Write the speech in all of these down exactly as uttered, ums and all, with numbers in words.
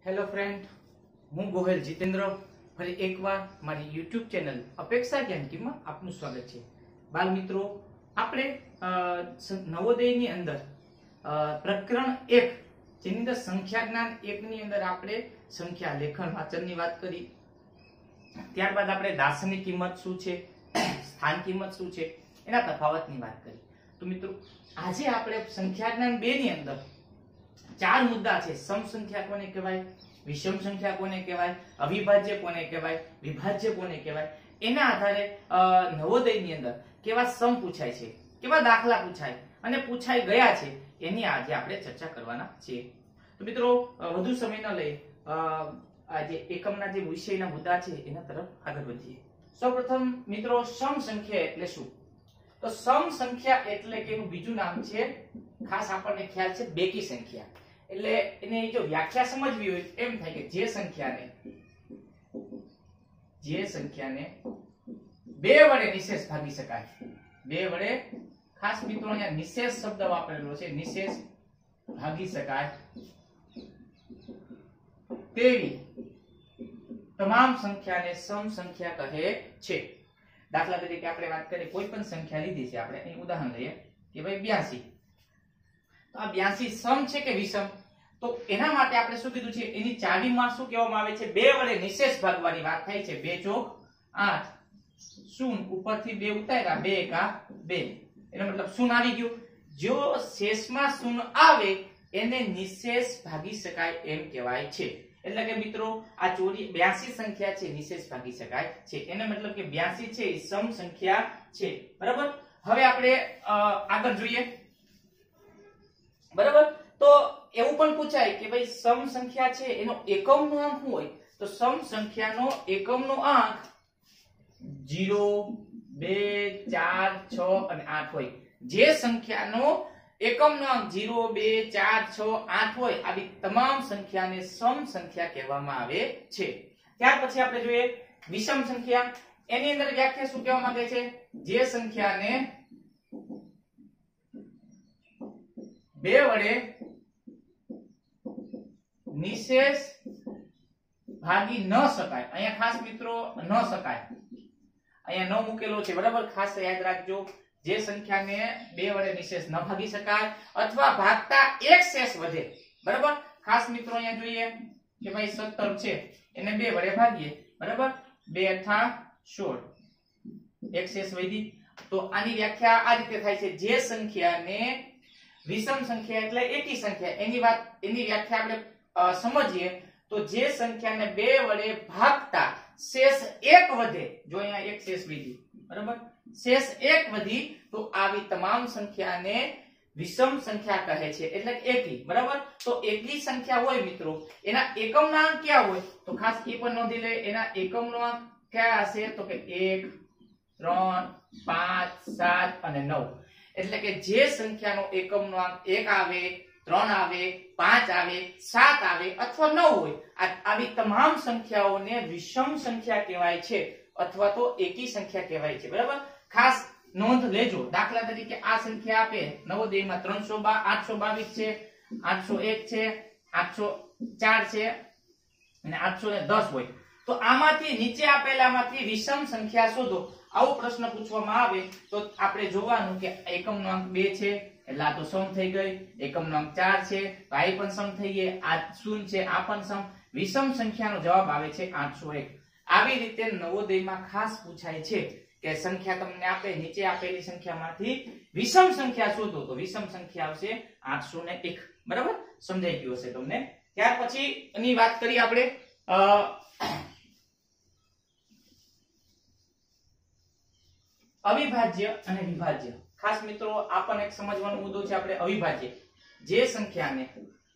Hello friend, હું ગોહેલ જીતેન્દ્ર ફરી એકવાર મારી યુટ્યુબ ચેનલ અપેક્ષા જ્ઞાનકીમાં આપનું સ્વાગત છે. બાળ મિત્રો, આપણે નવોદયની અંદર પ્રકરણ એક જેની અંદર સંખ્યા જ્ઞાન એક ની અંદર આપણે સંખ્યા લેખન વાંચનની વાત કરી. ત્યારબાદ આપણે દાસની કિંમત શું છે, સ્થાન કિંમત શું છે, એના તફાવતની વાત કરી. તો મિત્રો, આજે આપણે સંખ્યા જ્ઞાન બે ની અંદર ચાર મુદ્દા છે. સમ સંખ્યા કોને કહેવાય, વિષમ સંખ્યા કોને કહેવાય, અવિભાજ્ય કોને કહેવાય, વિભાજ્ય કોને કહેવાય, એના આધારે નવોદયની અંદર કેવા સમ પૂછાય છે, કેવા દાખલા પૂછાય અને પૂછાઈ ગયા છે, એની આજે આપણે ચર્ચા કરવાના છીએ. તો મિત્રો, વધુ સમય ન લઈ આજે એકમના જે વિષયના મુદ્દા છે એના તરફ આગળ વધીએ. સૌપ્રથમ મિત્રો, સમ સંખ્યા એટલે શું? તો સમ સંખ્યા એટલે કે એનું બીજું નામ છે, ખાસ આપણને ખ્યાલ છે, બેકી સંખ્યા. એટલે એને જો વ્યાખ્યા સમજવી હોય એમ થાય કે જે સંખ્યાને જે સંખ્યાને બે વડે નિશેષ ભાગી શકાય. બે વડે, ખાસ મિત્રો અહીંયા નિશેષ શબ્દ વાપરેલો છે, નિશેષ ભાગી શકાય તેવી તમામ સંખ્યાને સમ સંખ્યા કહે છે. દાખલા તરીકે આપણે વાત કરીએ, કોઈ પણ સંખ્યા લીધી છે, આપણે અહીં ઉદાહરણ લઈએ કે ભાઈ બ્યાસી. તો આ બ્યાસી સમ છે કે વિષમ? તો એના માટે આપણે શું કીધું છે, એની ચાવીમાં શું કહેવામાં આવે છે, બે વડે નિશેષ ભાગવાની વાત થાય છે. બે ચોક આઠ, શૂન્ય ઉપરથી બે ઉતાર્યા, બે એકા બે, એનો મતલબ શૂન્ય આવી ગયું. જો શેષમાં શૂન્ય આવે એને નિશેષ ભાગી શકાય એમ કહેવાય છે. એટલે કે મિત્રો, આ ચોરી બ્યાસી સંખ્યા છે, નિશેષ ભાગી શકાય છે. એનો મતલબ કે બ્યાસી છે એ સમ સંખ્યા છે. બરાબર. હવે આપણે આગળ જોઈએ. બરાબર. તો એવું પણ પૂછાય કે ભાઈ સમ સંખ્યા છે એનો એકમનો અંક શું હોય? તો સમ સંખ્યાનો એકમનો અંક ઝીરો, બે, ચાર, છ અને આઠ હોય. જે સંખ્યાનો એકમનો અંક ઝીરો, બે, ચાર, છ, આઠ હોય, આવી તમામ સંખ્યાને સમ સંખ્યા કહેવામાં આવે છે. ત્યાર પછી આપણે જોઈએ વિષમ સંખ્યા. એની અંદર વ્યાખ્યા શું કહેવા માંગે છે? જે સંખ્યાને બે વડે નિશેષ ભાગી ન શકાય. અહીંયા ખાસ મિત્રો ન શકાય, અહીંયા ન મૂકેલો છે. બરાબર. ખાસ યાદ રાખજો, જે સંખ્યાને બે વડે નિશેષ ન ભાગી શકાય અથવા ભાગતા એક શેષ વધે. બરાબર. ખાસ મિત્રો અહીંયા જોઈએ કે ભાઈ સત્તર છે, એને બે વડે ભાગીએ. બરાબર. બે અઠા સોળ, એક શેષ વધી. તો આની વ્યાખ્યા આ રીતે થાય છે, જે સંખ્યાને વિષમ સંખ્યા એટલે એકી સંખ્યા, એની વાત એની વ્યાખ્યા આપણે સમજીએ તો જે સંખ્યાને બે વડે ભાગતા શેષ એક વધે, જો અહીંયા એક શેષ વધી, બરાબર, શેષ એક વધી, તો આવી તમામ સંખ્યાને વિષમ સંખ્યા કહે છે, એટલે એકી. બરાબર. તો એકી સંખ્યા હોય મિત્રો, એના એકમના અંક ક્યાં હોય? તો ખાસ એ પણ નોંધી લે, એના એકમનો અંક કયા હશે? તો કે એક, ત્રણ, પાંચ, સાત અને નવ. એટલે કે જે સંખ્યાનો એકમનો અંક એક આવે, ત્રણ આવે, પાંચ આવે, સાત આવે અથવા નવ હોય, આવી તમામ સંખ્યાઓને વિષમ સંખ્યા કહેવાય છે અથવા તો એકી સંખ્યા કહેવાય છે. બરાબર. ખાસ નોંધ લેજો. દાખલા તરીકે આ સંખ્યા આપે નવોદયમાં ત્રણસો બા આઠસો બાવીસ છે, આઠસો એક છે, આઠસો ચાર છે અને આઠસો ને દસ હોય. તો આમાંથી નીચે આપેલામાંથી વિષમ સંખ્યા શોધો. આવો પ્રશ્ન પૂછવામાં આવે તો આપણે જોવાનું કે એકમનો અંક બે છે એટલે આ તો સમ થઈ ગઈ, એકમનો અંક ચાર છે તો આ પણ સમ થઈ ગઈ, આ શૂન્ય છે આ પણ સમ. વિષમ સંખ્યાનો જવાબ આવે છે આઠસો એક. આવી રીતે નવોદયમાં ખાસ પૂછાય છે કે સંખ્યા તમને આપે, નીચે આપેલી સંખ્યામાંથી વિષમ સંખ્યા શોધો, તો વિષમ સંખ્યા આવશે આઠસો એક. બરાબર. સમજાઈ ગયું હશે તમને. ત્યાર પછી ની વાત કરી આપણે અવિભાજ્ય અને વિભાજ્ય. ખાસ મિત્રો, આ પણ એક સમજવાનો મુદ્દો છે. આપણે અવિભાજ્ય, જે સંખ્યાને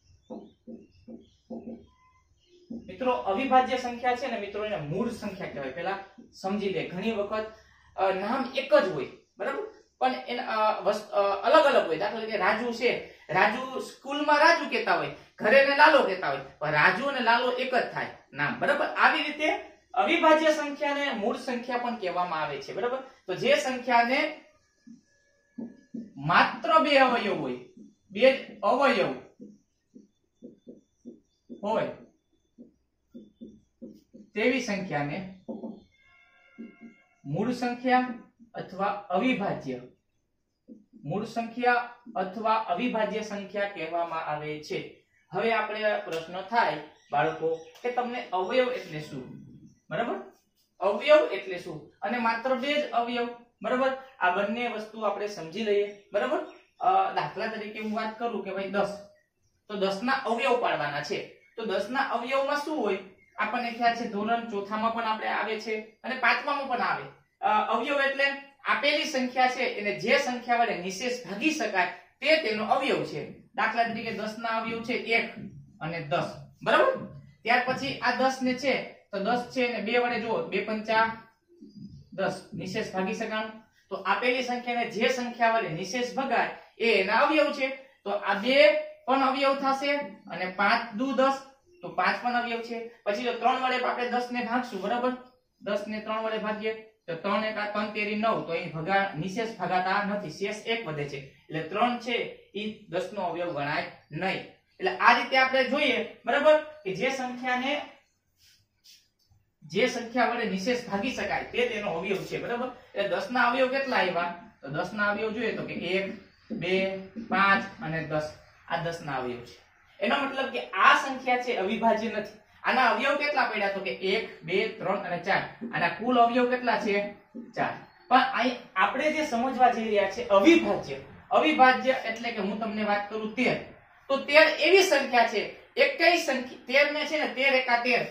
મિત્રો અવિભાજ્ય સંખ્યા છે ને મિત્રો, એને મૂળ સંખ્યા કહેવાય. પેલા સમજી લે, ઘણી વખત નામ એક જ હોય, બરાબર, પણ એના અલગ અલગ હોય. દાખલા તરીકે રાજુ છે, રાજુ સ્કૂલમાં રાજુ કહેતા હોય, ઘરે ને લાલો કહેતા હોય, પણ રાજુ અને લાલો એક જ થાય નામ. બરાબર. આવી રીતે અવિભાજ્ય સંખ્યાને મૂળ સંખ્યા પણ કહેવામાં આવે છે. બરાબર. તો જે સંખ્યાને માત્ર બે અવયવ હોય, બે અવયવ હોય તેવી સંખ્યાને મૂળ સંખ્યા અથવા અવિભાજ્ય મૂળ સંખ્યા અથવા અવિભાજ્ય સંખ્યા કહેવામાં આવે છે. હવે આપણે પ્રશ્ન થાય બાળકો કે તમને અવયવ એટલે શું? બરાબર, અવયવ એટલે શું? અને માત્ર બે જ અવયવ. બરાબર, આ બંને વસ્તુ આપણે સમજી લઈએ. બરાબર, દાખલા તરીકે હું વાત કરું કે ભાઈ દસ, તો દસ ના અવયવ પાડવાના છે. તો દસ ના અવયવમાં શું હોય આપણને ખ્યાલ છે, ધોરણ ચોથામાં પણ આપણે આવે છે અને પાંચમામાં પણ આવે. અવયવ એટલે આપેલી સંખ્યા છે એને જે સંખ્યા વડે નિશેષ ભાગી શકાય તે તેનો અવયવ છે. દાખલા તરીકે દસ ના અવયવ છે એક અને દસ. બરાબર, ત્યાર પછી આ દસ ને છે તો દસ છે ને બે વડે જુઓ, બે પંચા દસ, નિશેષ ભાગી શકાય. તો આપેલી સંખ્યાને જે સંખ્યા વડે નિશેષ ભગાય એ એના અવયવ છે. તો આ બે પણ અવયવ થશે અને પાંચ દુ દસ, તો પાંચ પણ અવયવ છે. પછી જો ત્રણ વડે આપણે દસ ને ભાગશું, બરાબર, દસ ને ત્રણ વડે ભાગીએ તો ત્રણ એકા ત્રણ તેરી નવ, તો અહીં ભગા નિશેષ ભાગાતા નથી, શેષ એક વધે છે. એટલે ત્રણ છે એ દસ નો અવયવ ગણાય નહીં. એટલે આ રીતે આપણે જોઈએ, બરાબર, કે જે સંખ્યાને જે સંખ્યા વડે નિશેષ ભાગી શકાય તે તેનો અવયવ છે. બરાબર, એટલે દસ ના અવયવ કેટલા આવ્યા? તો દસ ના અવયવ જોઈએ તો કે એક, બે, પાંચ અને દસ. આ દસ ના અવયવ છે. એનો મતલબ કે આ સંખ્યા છે અવિભાજ્ય નથી. આના અવયવ કેટલા પડ્યા? તો કે એક, બે, ત્રણ અને ચાર. આના કુલ અવયવ કેટલા છે? ચાર. પણ અહીં આપણે જે સમજવા જઈ રહ્યા છે અવિભાજ્ય. અવિભાજ્ય એટલે કે હું તમને વાત કરું તેર, તો તેર એવી સંખ્યા છે, એકઈ સંખ્યા તેર ને છે ને તેર એકા તેર,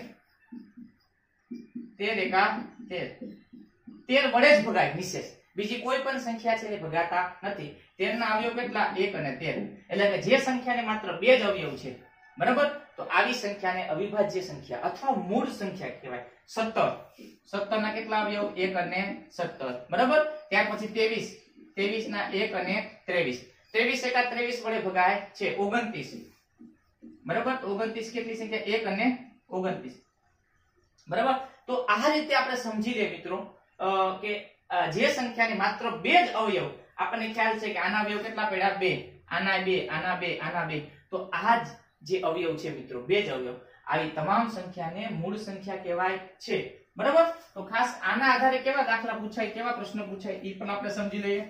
તેર એકા તેર, તેર વડે જ ભગાય નિશેષ. બીજી કોઈ પણ સંખ્યા છે એ ભગાતા નથી. તેર ના અવયવ કેટલા? એક અને તેર. એટલે કે જે સંખ્યાને માત્ર બે જ અવયવ છે, બરાબર, તો આવી સંખ્યાને અવિભાજ્ય સંખ્યા અથવા મૂળ સંખ્યા કહેવાય. સત્તર, સત્તર ના કેટલા અવયવ? એક અને સત્તર. બરાબર, ત્યાર પછી ત્રેવીસ, ત્રેવીસ ના એક અને ત્રેવીસ, ત્રેવીસ એકા ત્રેવીસ વડે ભગાય છે. ઓગણત્રીસ, બરાબર, ઓગણત્રીસ કેટલી સંખ્યા? એક અને ઓગણત્રીસ. બરાબર, તો આ રીતે આપણે સમજી લઈએ મિત્રો કે જે સંખ્યાને માત્ર બે જ અવયવ, આપણને ખ્યાલ છે કે આના અવયવ કેટલા પડ્યા? બે, આના બે, આના બે, આના બે. તો આ જ જે અવયવ છે મિત્રો, બે જ અવયવ, આવી તમામ સંખ્યાને મૂળ સંખ્યા કહેવાય છે. બરાબર, તો ખાસ આના આધારે કેવા દાખલા પૂછાય, કેવા પ્રશ્ન પૂછાય એ પણ આપણે સમજી લઈએ.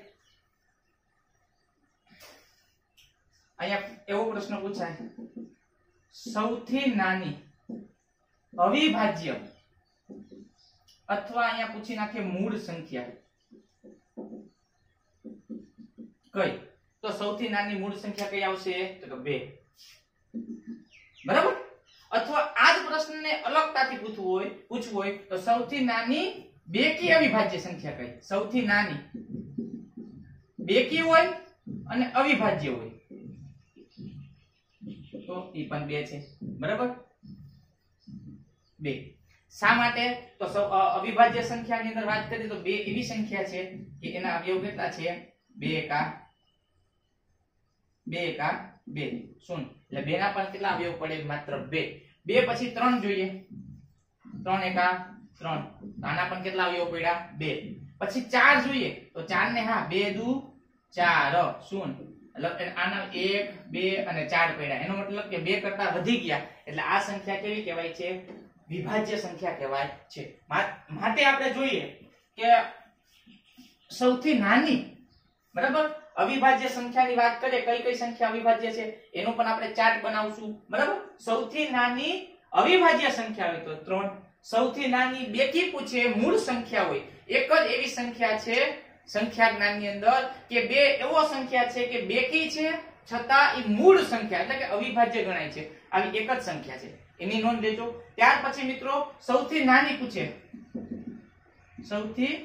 અહીંયા એવો પ્રશ્ન પૂછાય, સૌથી નાની અવિભાજ્ય અથવા અહીંયા પૂછી નાખીએ મૂળ સંખ્યા કઈ? તો સૌથી નાની મૂળ સંખ્યા કઈ આવશે? તો કે બે. બરાબર, અથવા આ જ પ્રશ્નને અલગતાથી પૂછવું હોય પૂછવું હોય તો સૌથી નાની બેકી અવિભાજ્ય સંખ્યા કઈ? સૌથી નાની બેકી હોય અને અવિભાજ્ય હોય તો એ પણ બે છે. બરાબર, બે. શા માટે? તો અવિભાજ્ય સંખ્યાની અંદર વાત કરીએ તો બે એવી સંખ્યા છે કે એના અવયવ કેટલા છે? બે એકા બે એકા બે, શૂન્ય. એટલે બે ના પણ કેટલા અવયવ પડે? માત્ર બે. બે પછી ત્રણ જોઈએ, ત્રણ એકા ત્રણ, આના પણ કેટલા અવયવ પડ્યા? બે. પછી ચાર જોઈએ તો ચાર ને હા બે દુ ચાર, શૂન્ય. એટલે આના એક, બે અને ચાર પડ્યા. એનો મતલબ કે બે કરતા વધી ગયા. એટલે આ સંખ્યા કેવી કહેવાય છે? વિભાજ્ય સંખ્યા કહેવાય છે. માટે આપણે જોઈએ કે સૌથી નાની, બરાબર, અવિભાજ્ય સંખ્યાની વાત કરીએ, કઈ કઈ સંખ્યા અવિભાજ્ય છે એનો પણ આપણે ચાર્ટ બનાવશું. બરાબર, સૌથી નાની અવિભાજ્ય સંખ્યા હોય તો ત્રણ. સૌથી નાની બેકી પૂછે, મૂળ સંખ્યા હોય, એક જ એવી સંખ્યા છે સંખ્યા જ્ઞાનની અંદર કે બે એવો સંખ્યા છે કે બેકી છે છતાં એ મૂળ સંખ્યા એટલે કે અવિભાજ્ય ગણાય છે. આવી એક જ સંખ્યા છે, એની નોંધ લેજો. ત્યાર પછી મિત્રો સૌથી નાની પૂછે, સૌથી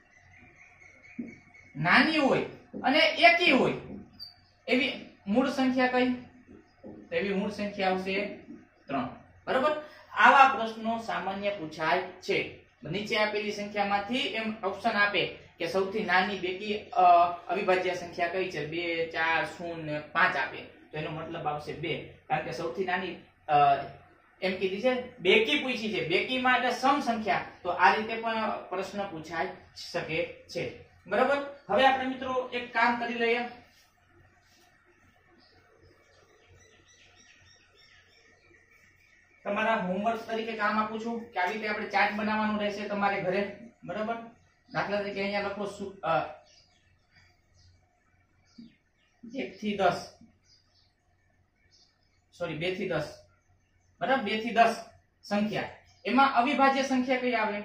નાની હોય અને એકી હોય એવી મૂળ સંખ્યા કઈ? એવી મૂળ સંખ્યા આવશે ત્રણ. બરાબર, આવા પ્રશ્નો સામાન્ય પૂછાય છે. નીચે આપેલી સંખ્યામાંથી એમ ઓપ્શન આપે કે સૌથી નાની બેકી અવિભાજ્ય સંખ્યા કઈ છે? બે, ચાર, શૂન્ય, પાંચ આપે તો એનો મતલબ આવશે બે. કારણ કે સૌથી નાની એમ કીધી છે, બેકી પૂછી છે, બેકીમાં એટલે સમ સંખ્યા. તો આ રીતે પણ પ્રશ્ન પૂછાઈ શકે છે. બરાબર, હવે આપણે મિત્રો એક કામ કરી લઈએ. તમારા હોમવર્ક તરીકે કામ આપું છું કે આવી રીતે આપણે ચાર્ટ બનાવવાનું રહેશે તમારે ઘરે, બરાબર. દાખલા તરીકે અહીંયા લખો એક થી દસ, સોરી બે થી દસ, બરાબર. બે થી દસ સંખ્યા, એમાં અવિભાજ્ય સંખ્યા કઈ આવે?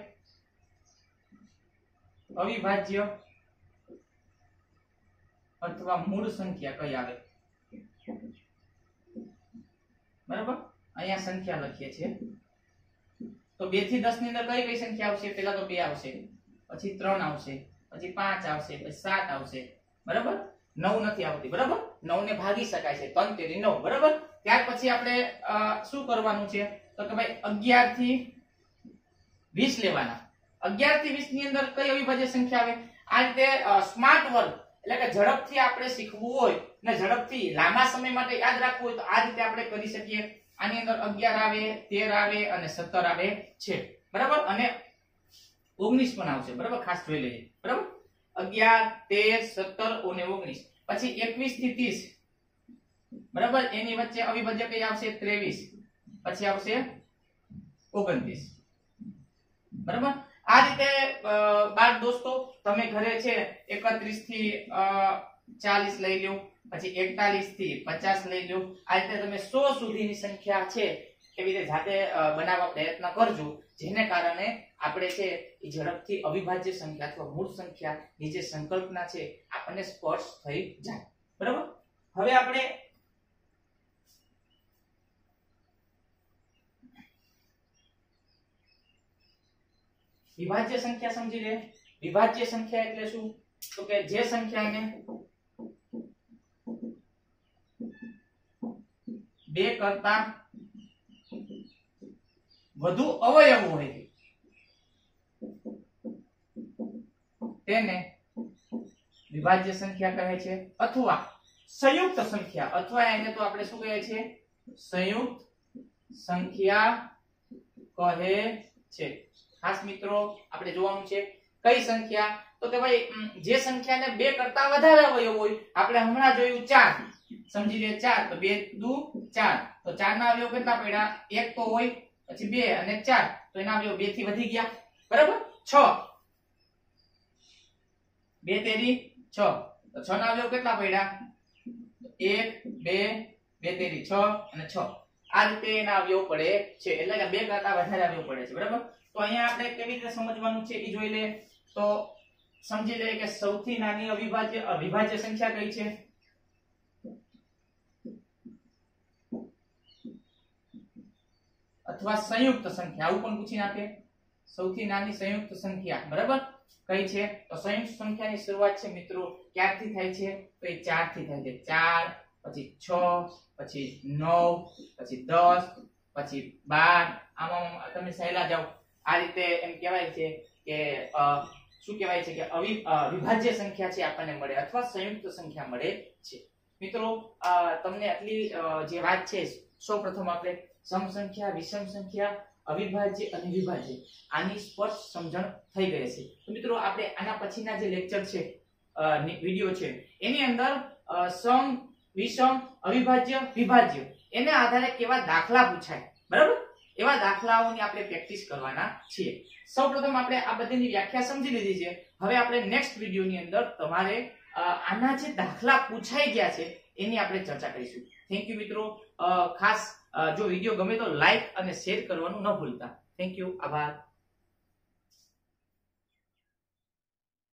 અવિભાજ્ય અથવા મૂળ સંખ્યા કઈ આવે? બરાબર. અહીંયા સંખ્યા લખીએ છીએ તો બે થી દસ ની અંદર કઈ કઈ સંખ્યા આવશે? પેલા તો બે આવશે, પછી ત્રણ આવશે, પછી પાંચ આવશે, પછી સાત આવશે, બરાબર. નવ નથી આવતી, બરાબર. નવ ને ભાગી શકાય છે, ત્રણ તેરી નવ, બરાબર. ત્યાર પછી આપણે શું કરવાનું છે તો કે ભાઈ અગિયાર થી વીસ લેવાના. અગિયાર થી વીસ ની અંદર કઈ અવિભાજ્ય સંખ્યા આવે? આ રીતે સ્માર્ટ વર્ક એટલે કે ઝડપથી આપણે શીખવું હોય ને ઝડપથી લાંબા સમય માટે યાદ રાખવું હોય તો આ રીતે આપણે કરી શકીએ. આની અંદર અગિયાર આવે, તેર આવે અને સત્તર આવે છે, બરાબર. અને ઓગણીસ પણ આવશે, બરાબર. ખાસ જોઈ લેજો, બરાબર. અગિયાર, તેર, સત્તર અને ઓગણીસ. પછી એકવીસ થી ત્રીસ, બરાબર. એની વચ્ચે અવિભાજ્ય કઈ આવશે? ત્રેવીસ. પછી આવશે ઓગણત્રીસ, બરાબર. આ રીતે બાળ દોસ્તો તમે ઘરે છે એકત્રીસ થી ચાલીસ લઈ લો, પછી એકતાલીસ થી પચાસ લઈ લો. આ રીતે તમે સો સુધીની સંખ્યા છે એવી રીતે જાતે બનાવવા પ્રયત્ન કરજો, જેને કારણે આપણે છે એ ઝડપથી અવિભાજ્ય સંખ્યા અથવા મૂળ સંખ્યાની જે સંકલ્પના છે આપણને સ્પષ્ટ થઈ જાય, બરાબર. હવે આપણે વિભાજ્ય સંખ્યા સમજી લે. વિભાજ્ય સંખ્યા એટલે શું તો કે જે સંખ્યાને બે કરતા વધુ અવયવો હોય તેને વિભાજ્ય સંખ્યા કહે છે, અથવા સંયુક્ત સંખ્યા, અથવા એને તો આપણે શું કહે છે? સંયુક્ત સંખ્યા કહે છે. ખાસ મિત્રો આપણે જોવાનું છે કઈ સંખ્યા તો કે ભાઈ જે સંખ્યાને બે કરતા વધારે અવયવ હોય. આપણે હમણાં જોયું ચાર, સમજી લે ચાર, તો બે દુ ચાર, તો ચાર ના અવયવ કેટલા પડ્યા? એક તો હોય, પછી બે અને ચાર, તો એના અવયવ બે થી વધી ગયા, બરાબર. છ, બે તેરી છ, તો છ ના અવયવ કેટલા પડ્યા? એક, બે, બે તેરી છ અને છ. આ રીતે એના અવયવ પડે છે, એટલે કે બે કરતા વધારે અવયવ પડે છે, બરાબર. તો અહીંયા આપણે કેવી રીતે સમજવાનું છે એ જોઈ લે. તો સમજી લે કે સૌથી નાની અવિભાજ્ય અવિભાજ્ય સંખ્યા કઈ છે? અથવા સંયુક્ત સંખ્યા, આવું પણ પૂછી નાખે. સૌથી નાની સંયુક્ત સંખ્યા, બરાબર, કઈ છે? તો સંયુક્ત સંખ્યાની શરૂઆત છે મિત્રો ક્યારથી થાય છે? તો એ ચાર થી થાય છે. ચાર, પછી છ, પછી નવ, પછી દસ, પછી બાર. આમાં તમે સહેલા જાઓ. આ રીતે એમ કહેવાય છે કે શું કહેવાય છે કે અવિ વિભાજ્ય સંખ્યા છે આપણને મળે, અથવા સંયુક્ત સંખ્યા મળે છે. મિત્રો તમને આટલી જે વાત છે સૌપ્રથમ આપણે સમ સંખ્યા, વિષમ સંખ્યા, અવિભાજ્ય અને વિભાજ્ય આની સ્પષ્ટ સમજણ થઈ ગઈ છે. તો મિત્રો આપણે આના પછીના જે લેક્ચર છે વિડિયો છે એની અંદર સમ, વિષમ, અવિભાજ્ય, વિભાજ્ય એના આધારે કેવા દાખલા પૂછાય, બરાબર, એવા દાખલાઓની આપણે પ્રેક્ટિસ કરવાના છીએ. સૌપ્રથમ આપણે આ બધીની વ્યાખ્યા સમજી લીધી છે. હવે આપણે નેક્સ્ટ વિડિયોની અંદર તમારે આના જે દાખલા પૂછાઈ ગયા છે એની આપણે ચર્ચા કરીશું. થેન્ક યુ મિત્રો. ખાસ જો વિડિયો ગમે તો લાઈક અને શેર કરવાનું ન ભૂલતા. Thank you. આભાર.